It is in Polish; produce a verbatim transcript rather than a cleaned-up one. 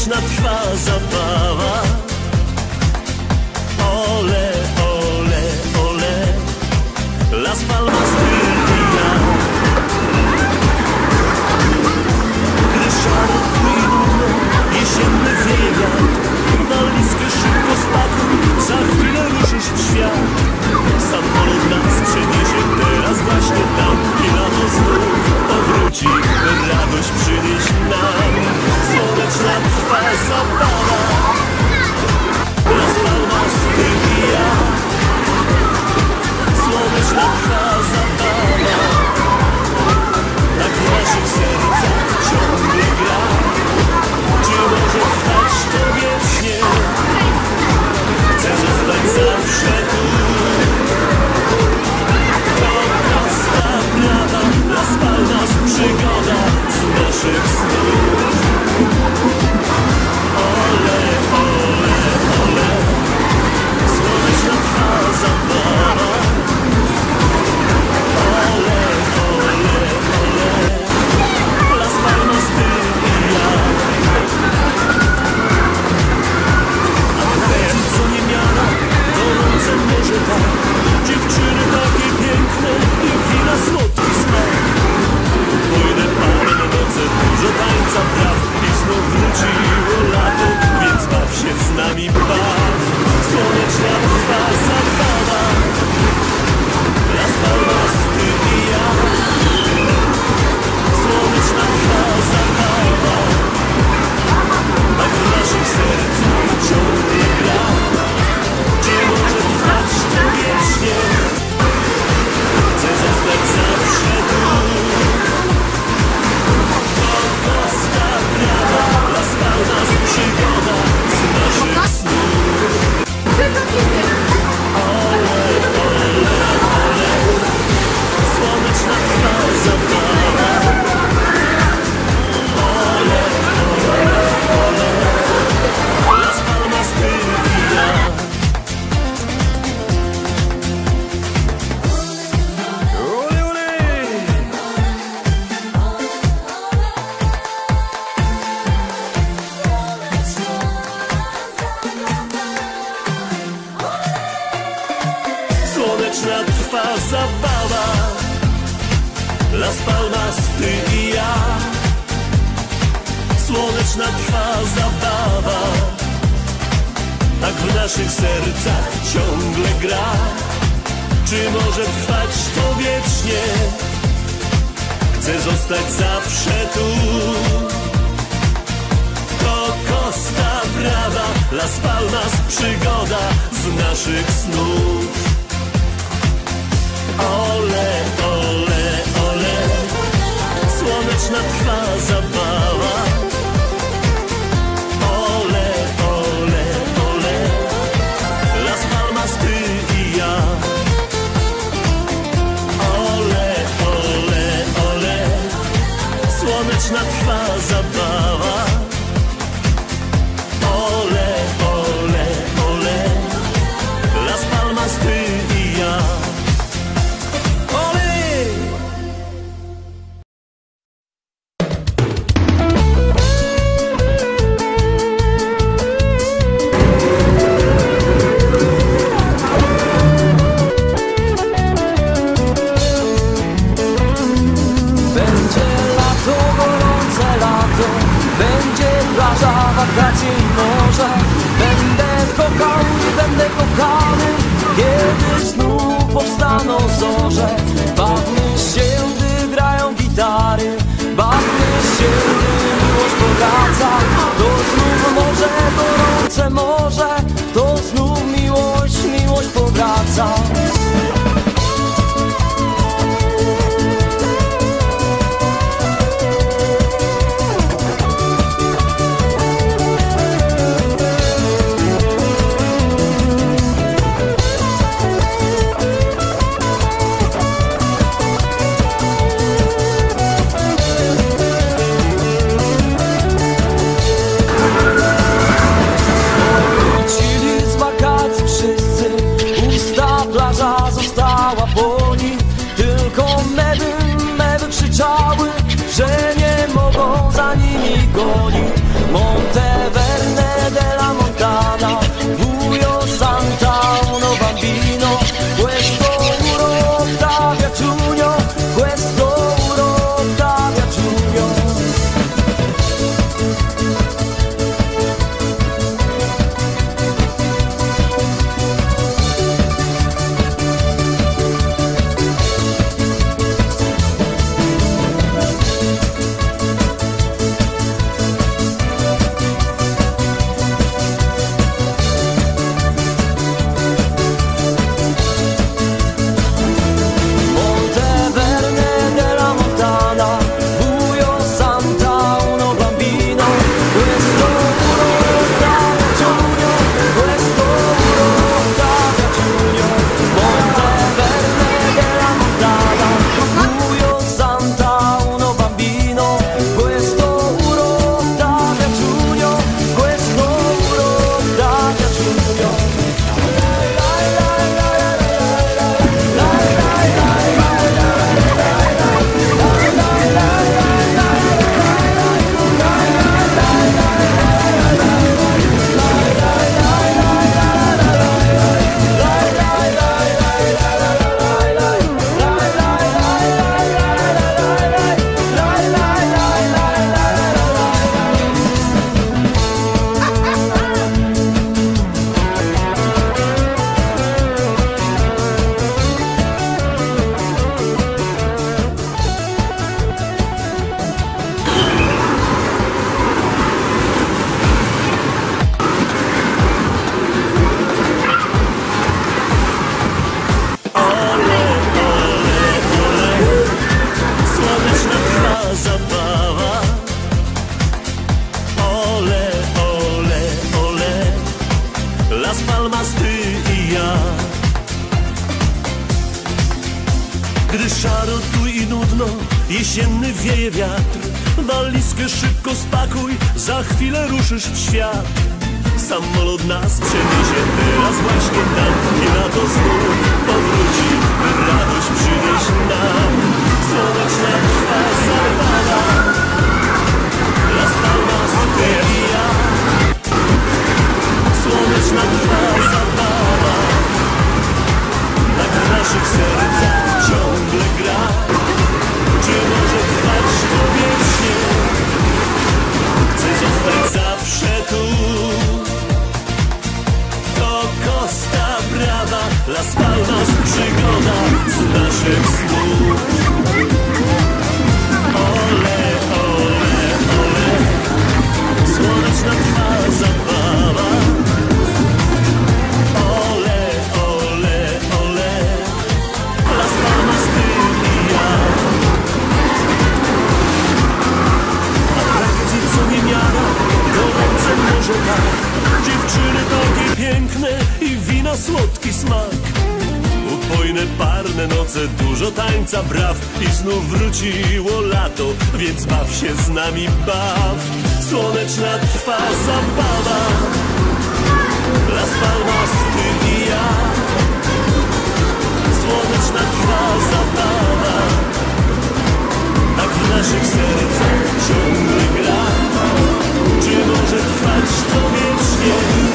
Słoneczna trwa zabawa. Ole, ole, ole, Las Palmas, ty i ja. Gdy szaro tu i nudno, jesienny wieje wiatr, walizkę szybko spakuj, za chwilę ruszysz w świat. Samolot nas przeniesie teraz właśnie tam i na to znów powróci, radość przynieś nam. Słoneczna trwa zabawa. Las Palmas, ty i ja. Słoneczna trwa zabawa. Tak w naszych sercach ciągle gra. Czy może trwać to wiecznie? Chcę zostać zawsze tu. To Costa Brava, Las Palmas, przygoda z naszych snów. Ole, ole, ole, słoneczna trwa zabawa. Ole, ole, ole, Las Palmas, ty i ja. A kobiety, co nie miała, gorące morze tak, dziewczyny takie piękne i wina słodki smak. Pójdę parę nocy, dużo tańca, praw i znów wróciło lato, więc baw się z nami, baw. Słoneczna trwa zabawa. Las Palmas, ty i ja. Słoneczna trwa zabawa. Tak w naszych sercach ciągle gra. Czy może trwać to wiecznie? Chcę zostać zawsze tu. To Costa Brava, Las Palmas, przygoda z naszych snów. Ole, ole, ole, słoneczna trwa zabawa. Ole, ole, ole, Las Palmas, ty i ja. Ole, ole. Słoneczna trwa zabawa. Las Palmas, ty i ja. Słoneczna trwa zabawa. Tak w naszych sercach ciągle gra. Czy może trwać to wiecznie? Chcę zostać zawsze tu. To Costa Brava, Las Palmas, przygoda z naszych snów. Ole, ole, ole, słoneczna trwa zabawa. Ole, ole, ole, Las Palmas, ty i ja. Ole, ole, ole, słoneczna trwa zabawa. Ole, ole, ole, Las Palmas, ty i ja. Wakacje i morze. Będę kochał i będę kochany, kiedy znów powstaną zorze. Bawmy się, gdy grają gitary, bawmy się, gdy miłość powraca. To znów morze, gorące morze, to znów miłość, miłość powraca. Gdy szaro tu i nudno, jesienny wieje wiatr, walizkę szybko spakuj, za chwilę ruszysz w świat. Samolot nas przeniesie teraz właśnie tam i na to znów powróci, by radość przynieść nam. Słoneczna trwa zabawa, Las Palmas, ty i ja. Słoneczna trwa zabawa, tak w naszych sercach ciągle gra. Czy może trwać to wiecznie? Chcę zostać zawsze tu. To Costa Brava, Las Palmas, przygoda z naszych snów. Ole, ole, ole, słoneczna trwa zabawa. Ole, ole, ole, Las Palmas, ty i ja. Atrakcji co niemiara, gorące morze tak, dziewczyny takie piękne i wina słodki smak. Upojne, parne noce, dużo tańca, braw i znów wróciło lato, więc baw się z nami, baw. Słoneczna trwa zabawa, Las Palmas, ty i ja. Słoneczna trwa zabawa, tak w naszych sercach ciągle gra. Czy może trwać to wiecznie?